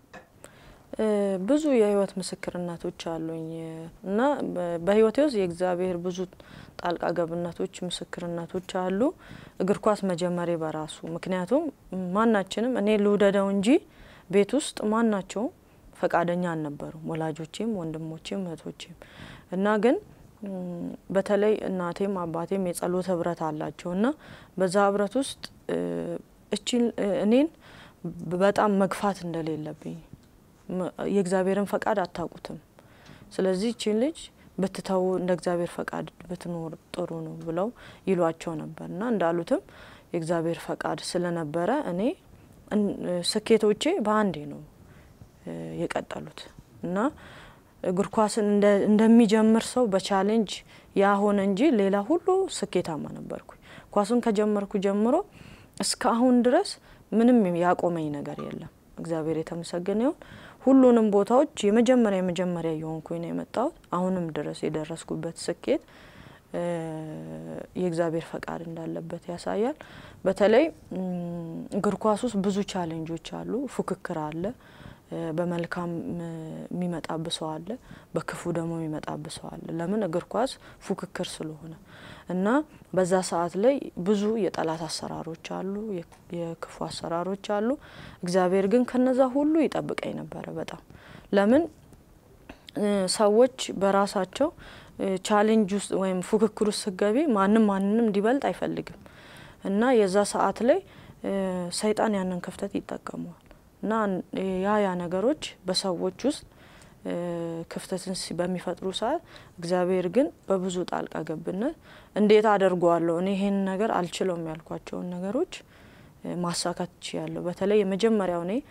ብዙ የህይወት ምስክርነቶች አሉኝ እና በህይወቴ ውስጥ የእግዚአብሔር ብዙ ጣልቃ ገብነቶች ምስክርነቶች አሉ እግር ኳስ መጀመሪያ በራሱ ምክንያቱም ማናችንም እኔ ልውደደው እንጂ ቤት ውስጥ ማናቸው ፈቃደኛ አልነበሩም ወላጆቼም ወንድሞቼም እህቶቼም እና ግን በተለይ እናቴም አባቴም የጸሎት ህብረት አላቸውና በዛ ህብረት ውስጥ እቺን እኔን በጣም መግፋት እንደሌለብኝ የእግዚአብሔርን ፈቃድ አታውቁትም ስለዚህ እቺን ልጅ በትተው እንደ እግዚአብሔር ፈቃድ በትኖር ጥሩ ነው ብለው ይሏቸው ነበርና እንዳሉትም የእግዚአብሔር ፈቃድ ስለነበረ እኔ ስኬቶቼ በአንዴ ነው የቀጠሉት እና እግር ኳስን እንደሚጀምር ሰው በቻሌንጅ ያ ሆነ እንጂ ሌላ ሁሉ ስኬታማ ነበርኩ ኳሱን ከጀመርኩ ጀምሮ እስከ አሁን ድረስ ምንም ያቆመኝ ነገር የለም እግዚአብሔር የተመሰገነ ይሁን ሁሉንም ቦታዎች የመጀመሪያ የመጀመሪያ የሆንኩኝ ነው የመጣው አሁንም ድረስ የደረስኩበት ስኬት የእግዚአብሔር ፈቃድ እንዳለበት ያሳያል በተለይ እግር ኳስ ውስጥ ብዙ ቻሌንጆች አሉ ፉክክር አለ በመልካም የሚመጣብሰው አለ በክፉ ደግሞ የሚመጣብሰው አለ ለምን እግር ኳስ ፉክክር ስለሆነ እና በዛ ሰዓት ላይ ብዙ የጠላት አሰራሮች አሉ የክፉ አሰራሮች አሉ እግዚአብሔር ግን ከነዛ ሁሉ ይጠብቀኝ ነበር በጣም ለምን ሰዎች በራሳቸው ቻሌንጅ ውስጥ ወይም ፉክክር ውስጥ ገቢ ማንንም ማንንም እንዲበልጥ አይፈልግም እና የዛ ሰዓት ላይ ሰይጣን ያንን ክፍተት ይጠቀማል እና ያ ያ ነገሮች በሰዎች ውስጥ ክፍተትን በሚፈጥሩ ሰዓት እግዚአብሔር ግን በብዙ ጣልቃ ገብነት እንዴት አደርጓለሁ እኔ ይሄን ነገር አልችለውም ያልኳቸው ነገሮች ማሳካት ይችላል በተለይ የመጀመሪያው እኔ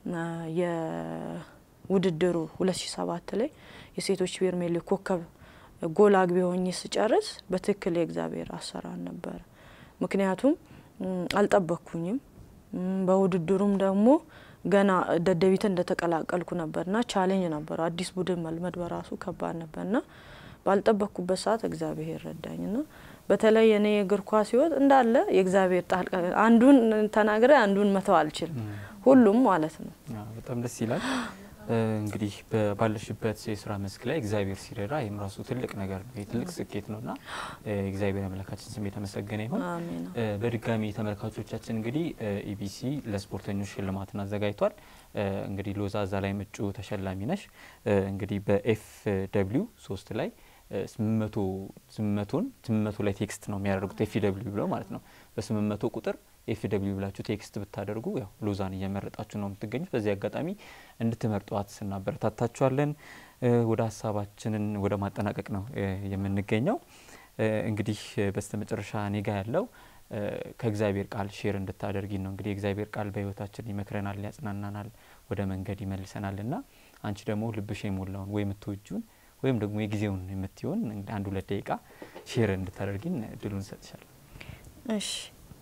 የውድድሩ ሁለት ሺህ ሰባት ላይ የሴቶች ፕሪሚየር ሊግ ኮከብ ጎል አግቢ ሆኜ ስጨርስ በትክክል የእግዚአብሔር አሰራር ነበር ምክንያቱም አልጠበቅኩኝም በውድድሩም ደግሞ ገና ደደቢት እንደተቀላቀልኩ ነበርና ቻሌንጅ ነበር አዲስ ቡድን መልመድ በራሱ ከባድ ነበርና ባልጠበቅኩበት ሰዓት እግዚአብሔር ረዳኝና በተለይ እኔ እግር ኳስ ህይወት እንዳለ የእግዚአብሔር ጣልቃ አንዱን ተናግረ አንዱን መተው አልችልም ሁሉም ማለት ነው በጣም ደስ ይላል እንግዲህ ባለሽበት የስራ መስክ ላይ እግዚአብሔር ሲረዳ የምራሱ ትልቅ ነገር ነው ትልቅ ስኬት ነውና እግዚአብሔር አምላካችን ስም የተመሰገነ ይሁን አሜን በድጋሚ ተመልካቾቻችን እንግዲህ ኢቢሲ ለስፖርተኞች ሽልማትን አዘጋጅቷል እንግዲህ ሎዛ እዛ ላይ ምጩ ተሸላሚ ነሽ እንግዲህ በኤፍ ደብሊው ሶስት ላይ ስምንት መቶ ስምንት መቶ ላይ ቴክስት ነው የሚያደርጉት ኤፍ ደብሊው ብለው ማለት ነው በስምንት መቶ ቁጥር ኤፍ ደብሊው ብላችሁ ቴክስት ብታደርጉ ያው ሎዛን እየመረጣችሁ ነው የምትገኙት በዚህ አጋጣሚ እንድትመርጧት ስናበረታታችኋለን ወደ ሐሳባችንን ወደ ማጠናቀቅ ነው የምንገኘው እንግዲህ በስተመጨረሻ ኔጋ ያለው ከእግዚአብሔር ቃል ሼር እንድታደርጊ ነው እንግዲህ እግዚአብሔር ቃል በህይወታችን ይመክረናል ያጽናናናል ወደ መንገድ ይመልሰናልና አንቺ ደግሞ ልብሽ የሞላውን ወይ ምትወጁን ወይም ደግሞ የጊዜውን የምትሆን አንድ ሁለት ደቂቃ ሼር እንድታደርጊን ድሉን ሰጥሻለሁ እሺ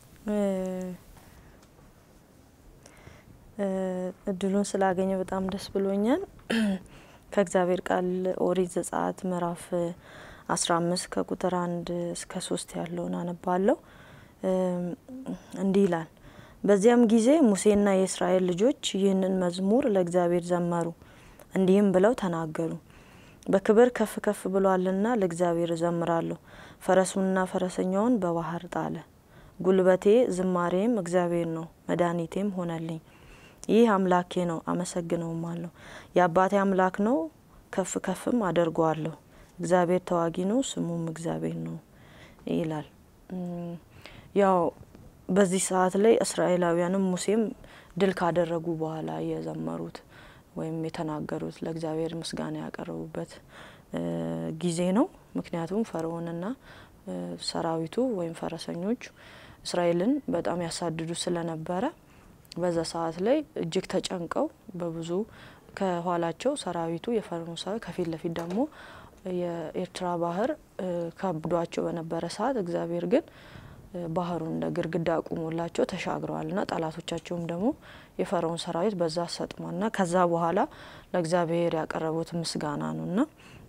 እድሉን ስላገኘ በጣም ደስ ብሎኛል ከእግዚአብሔር ቃል ኦሪት ዘጸአት ምዕራፍ አስራ አምስት ከቁጥር አንድ እስከ ሶስት ያለውን አነባለሁ እንዲህ ይላል በዚያም ጊዜ ሙሴና የእስራኤል ልጆች ይህንን መዝሙር ለእግዚአብሔር ዘመሩ እንዲህም ብለው ተናገሩ በክብር ከፍ ከፍ ብሏልና ለእግዚአብሔር ዘምራለሁ ፈረሱንና ፈረሰኛውን በባህር ጣለ ጉልበቴ ዝማሬም እግዚአብሔር ነው መድኃኒቴም ሆነልኝ ይህ አምላኬ ነው አመሰግነውማለሁ የአባቴ አምላክ ነው ከፍ ከፍም አደርገዋለሁ እግዚአብሔር ተዋጊ ነው ስሙም እግዚአብሔር ነው ይላል ያው በዚህ ሰዓት ላይ እስራኤላውያንም ሙሴም ድል ካደረጉ በኋላ የዘመሩት ወይም የተናገሩት ለእግዚአብሔር ምስጋና ያቀረቡበት ጊዜ ነው ምክንያቱም ፈርዖንና ሰራዊቱ ወይም ፈረሰኞች እስራኤልን በጣም ያሳድዱ ስለነበረ በዛ ሰዓት ላይ እጅግ ተጨንቀው በብዙ ከኋላቸው ሰራዊቱ የፈርዖን ሰራዊት ከፊት ለፊት ደግሞ የኤርትራ ባህር ከብዷቸው በነበረ ሰዓት እግዚአብሔር ግን ባህሩን እንደ ግርግዳ አቁሞላቸው ተሻግረዋልና ጠላቶቻቸውም ደግሞ የፈርዖን ሰራዊት በዛ ሰጥሟና ከዛ በኋላ ለእግዚአብሔር ያቀረቡት ምስጋና ነውና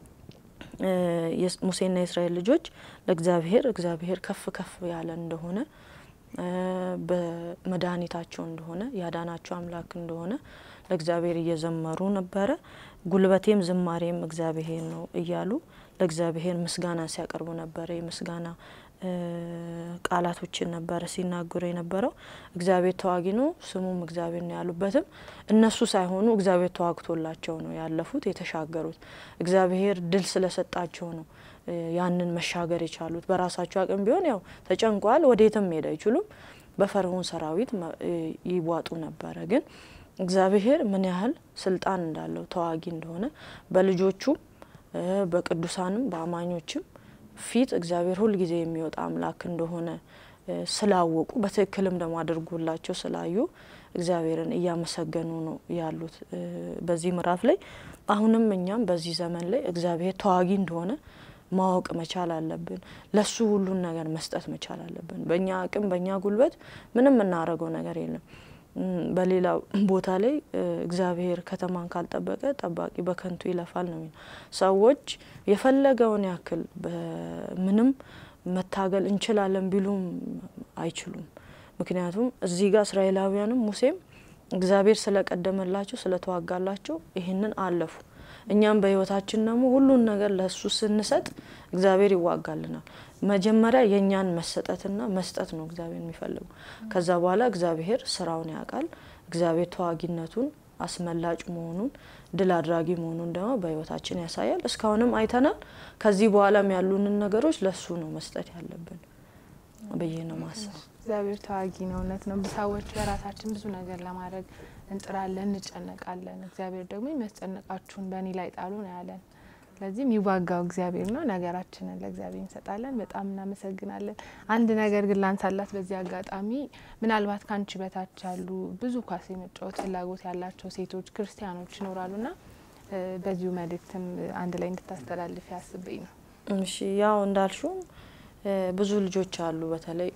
ሙሴና የእስራኤል ልጆች ለእግዚአብሔር እግዚአብሔር ከፍ ከፍ ያለ እንደሆነ በመድኃኒታቸው እንደሆነ ያዳናቸው አምላክ እንደሆነ ለእግዚአብሔር እየዘመሩ ነበረ ጉልበቴም ዝማሬም እግዚአብሔር ነው እያሉ ለእግዚአብሔር ምስጋና ሲያቀርቡ ነበር የምስጋና ቃላቶችን ነበር ሲናገሩ የነበረው እግዚአብሔር ተዋጊ ነው ስሙም እግዚአብሔር ነው ያሉበትም እነሱ ሳይሆኑ እግዚአብሔር ተዋግቶላቸው ነው ያለፉት የተሻገሩት እግዚአብሔር ድል ስለሰጣቸው ነው ያንን መሻገር የቻሉት በራሳቸው አቅም ቢሆን ያው ተጨንቋል ወዴትም ሄድ አይችሉም በፈርዖን ሰራዊት ይዋጡ ነበር ግን እግዚአብሔር ምን ያህል ስልጣን እንዳለው ተዋጊ እንደሆነ በልጆቹ በቅዱሳንም በአማኞችም ፊት እግዚአብሔር ሁሉ ጊዜ የሚወጣ አምላክ እንደሆነ ስላወቁ በትክክልም ደግሞ አድርጎላቸው ስላዩ እግዚአብሔርን እያመሰገኑ ነው ያሉት በዚህ ምዕራፍ ላይ አሁንም እኛም በዚህ ዘመን ላይ እግዚአብሔር ተዋጊ እንደሆነ ማወቅ መቻል አለብን ለሱ ሁሉን ነገር መስጠት መቻል አለብን በእኛ አቅም በእኛ ጉልበት ምንም እናረጋው ነገር የለም በሌላ ቦታ ላይ እግዚአብሔር ከተማን ካልጠበቀ ጠባቂ በከንቱ ይለፋል ነው ሰዎች የፈለገውን ያክል ምንም መታገል እንችላለን ቢሉም አይችሉም ምክንያቱም እዚህ ጋር እስራኤላውያንም ሙሴም እግዚአብሔር ስለቀደመላቸው ስለተዋጋላቸው ይሄንን አለፉ እኛም በህይወታችን ደግሞ ሁሉን ነገር ለሱ ስንሰጥ እግዚአብሔር ይዋጋልናል መጀመሪያ የኛን መሰጠትና መስጠት ነው እግዚአብሔር የሚፈልገው ከዛ በኋላ እግዚአብሔር ስራውን ያቃል እግዚአብሔር ተዋጊነቱን አስመላጭ መሆኑን ድል አድራጊ መሆኑን ደግሞ በህይወታችን ያሳያል እስካሁንም አይተናል ከዚህ በኋላም ያሉንን ነገሮች ለሱ ነው መስጠት ያለብን በየነ ማሰብ እግዚአብሔር ተዋጊ ነው እውነት ነው በሰዎች በራሳችን ብዙ ነገር ለማድረግ እንጥራለን እንጨነቃለን እግዚአብሔር ደግሞ የሚያስጨንቃችሁን በእኔ ላይ ጣሉ ነው ያለን ስለዚህ የሚዋጋው እግዚአብሔር ነው ነገራችንን ለእግዚአብሔር እንሰጣለን በጣም እናመሰግናለን አንድ ነገር ግን ላንሳላት በዚህ አጋጣሚ ምናልባት ካንቺ በታች ያሉ ብዙ ኳስ የመጫወት ፍላጎት ያላቸው ሴቶች ክርስቲያኖች ይኖራሉና በዚሁ መልእክትም አንድ ላይ እንድታስተላልፍ ያስብኝ ነው እሺ ያው እንዳልሽው ብዙ ልጆች አሉ በተለይ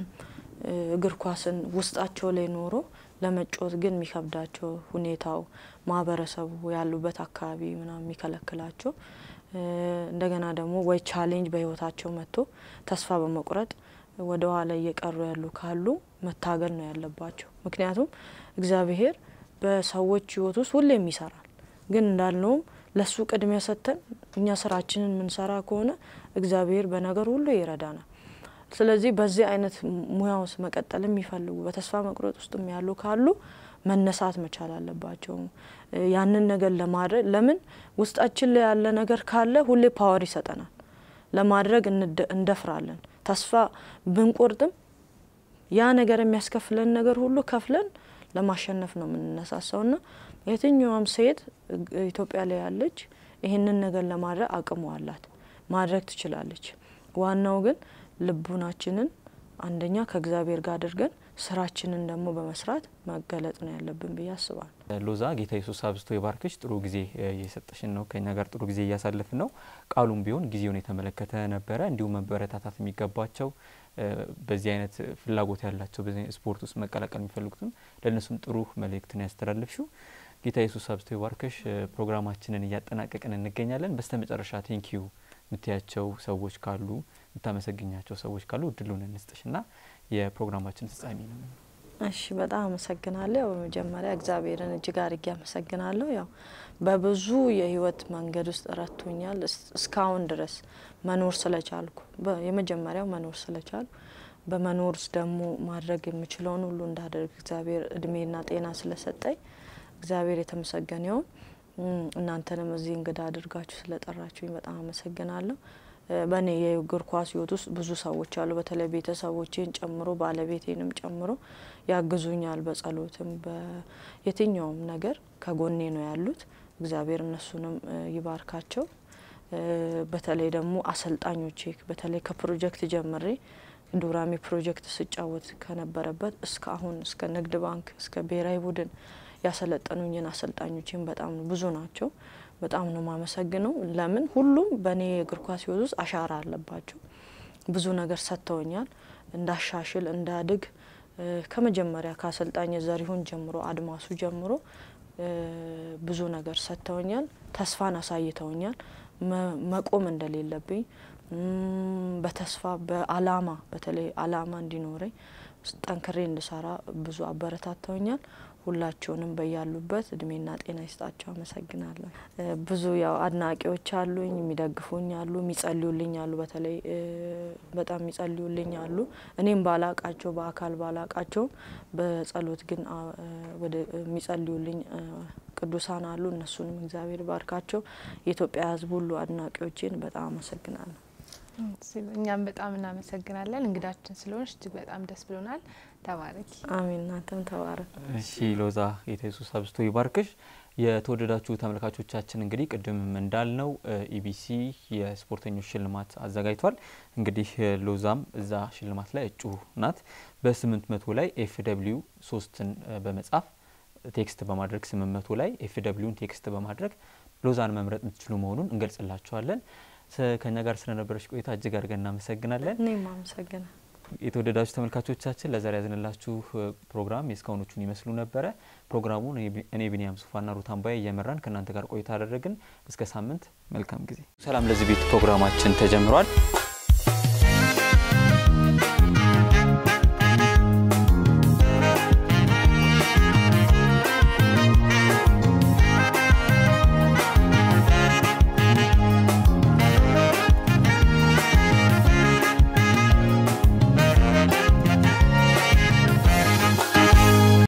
እግር ኳስን ውስጣቸው ላይ ኖሮ ለመጫወት ግን የሚከብዳቸው ሁኔታው ማህበረሰቡ ያሉበት አካባቢ ምናምን የሚከለክላቸው እንደገና ደግሞ ወይ ቻሌንጅ በህይወታቸው መጥቶ ተስፋ በመቁረጥ ወደ ኋላ እየቀሩ ያሉ ካሉ መታገል ነው ያለባቸው ምክንያቱም እግዚአብሔር በሰዎች ህይወት ውስጥ ሁሌም ይሰራል ግን እንዳልነው ለሱ ቅድሚያ ሰጥተን እኛ ስራችንን ምን ሰራ ከሆነ እግዚአብሔር በነገር ሁሉ ይረዳናል ስለዚህ በዚህ አይነት ሙያውስ መቀጠልም ይፈልጉ በተስፋ መቁረጥ ውስጥም ያሉ ካሉ መነሳት መቻል አለባቸው ያንን ነገር ለማድረግ ለምን ውስጣችን ላይ ያለ ነገር ካለ ሁሌ ፓወር ይሰጠናል ለማድረግ እንደፍራለን ተስፋ ብንቆርጥም ያ ነገር የሚያስከፍለን ነገር ሁሉ ከፍለን ለማሸነፍ ነው የምንነሳሳውና የትኛውም ሴት ኢትዮጵያ ላይ ያለች ይሄንን ነገር ለማድረግ አቅሙ አላት ማድረግ ትችላለች ዋናው ግን ልቡናችንን አንደኛ ከእግዚአብሔር ጋር አድርገን ስራችንን ደግሞ በመስራት መገለጥ ነው ያለብን በያስባል ሎዛ ጌታ ኢየሱስ አብዝቶ ይባርክሽ ጥሩ ጊዜ እየሰጠሽን ነው ከኛ ጋር ጥሩ ጊዜ እያሳለፍን ነው ቃሉም ቢሆን ጊዜውን የተመለከተ ነበር እንዲሁ መበረታታት የሚገባቸው በዚህ አይነት ፍላጎት ያላቸው በዚህ ስፖርት ውስጥ መቀላቀል የሚፈልጉትም ለነሱም ጥሩ መልእክትን ያስተላልፍሽው ጌታ ኢየሱስ አብዝቶ ይባርክሽ ፕሮግራማችንን እያጠናቀቅን እንገኛለን በስተመጨረሻ ቴንኪዩ ምትያቸው ሰዎች ካሉ ምታመሰግኛቸው ሰዎች ካሉ እድሉን እንስጥሽና የፕሮግራማችን ፍጻሜ ነው እሺ በጣም አመሰግናለሁ በመጀመሪያ እግዚአብሔርን እጅግ አድርጌ አመሰግናለሁ ያው በብዙ የህይወት መንገድ ውስጥ ረድቶኛል እስካሁን ድረስ መኖር ስለቻልኩ የመጀመሪያው መኖር ስለቻል በመኖር ደግሞ ማድረግ የምችለውን ሁሉ እንዳደርግ እግዚአብሔር እድሜና ጤና ስለሰጠኝ እግዚአብሔር የተመሰገነ ይሁን እናንተንም እዚህ እንግዳ አድርጋችሁ ስለጠራችሁኝ በጣም አመሰግናለሁ በኔ የእግር ኳስ ህይወት ውስጥ ብዙ ሰዎች አሉ በተለይ ቤተሰቦቼን ጨምሮ ባለቤቴንም ጨምሮ ያግዙኛል በጸሎትም በየትኛውም ነገር ከጎኔ ነው ያሉት እግዚአብሔር እነሱንም ይባርካቸው በተለይ ደግሞ አሰልጣኞቼ በተለይ ከፕሮጀክት ጀምሬ ዱራሚ ፕሮጀክት ስጫወት ከነበረበት እስከ አሁን እስከ ንግድ ባንክ እስከ ብሔራዊ ቡድን ያሰለጠኑኝን አሰልጣኞቼን በጣም ብዙ ናቸው በጣም ነው ማመሰግነው ለምን ሁሉም በኔ እግር ኳስ ህይወት ውስጥ አሻራ አለባቸው ብዙ ነገር ሰጥተውኛል እንዳሻሽል እንዳድግ ከመጀመሪያ ከአሰልጣኝ ዘሪሁን ጀምሮ አድማሱ ጀምሮ ብዙ ነገር ሰጥተውኛል ተስፋን አሳይተውኛል መቆም እንደሌለብኝ በተስፋ በአላማ በተለይ አላማ እንዲኖረኝ ጠንክሬ እንድሰራ ብዙ አበረታተውኛል ሁላችሁንም በያሉበት እድሜና ጤና ይስጣችሁ አመሰግናለሁ ብዙ ያው አድናቂዎች አሉኝ የሚደግፉኝ አሉ የሚጸልዩልኝ አሉ በተለይ በጣም የሚጸልዩልኝ አሉ እኔም ባላቃቸው በአካል ባላቃቸው በጸሎት ግን ወደ የሚጸልዩልኝ ቅዱሳን አሉ እነሱንም እግዚአብሔር ባርካቸው የኢትዮጵያ ሕዝብ ሁሉ አድናቂዎችን በጣም አመሰግናለሁ እኛም በጣም እናመሰግናለን እንግዳችን ስለሆንሽ እጅግ በጣም ደስ ብሎናል ተባረኪ አሜን እናንተም ተባረኩ እሺ ሎዛ ጌታ ኢየሱስ አብዝቶ ይባርክሽ የተወደዳችሁ ተመልካቾቻችን እንግዲህ ቅድም እንዳልነው ኢቢሲ የስፖርተኞች ሽልማት አዘጋጅቷል እንግዲህ ሎዛም እዛ ሽልማት ላይ እጩ ናት በስምንት መቶ ላይ ኤፍ ደብሊው ሶስትን በመጻፍ ቴክስት በማድረግ ስምንት መቶ ላይ ኤፍ ደብሊውን ቴክስት በማድረግ ሎዛን መምረጥ የምትችሉ መሆኑን እንገልጽላችኋለን ከኛ ጋር ስለነበረች ቆይታ እጅግ አድርገን እናመሰግናለን እኔም አመሰግናለሁ የተወደዳችሁ ተመልካቾቻችን ለዛሬ ያዝንላችሁ ፕሮግራም የስካውኖቹን ይመስሉ ነበር ፕሮግራሙን እኔ ቢኒያም ሱፋና ሩታምባይ እየመራን ከናንተ ጋር ቆይታ አደረግን እስከ ሳምንት መልካም ጊዜ ሰላም ለዚህ ቤት ፕሮግራማችን ተጀምሯል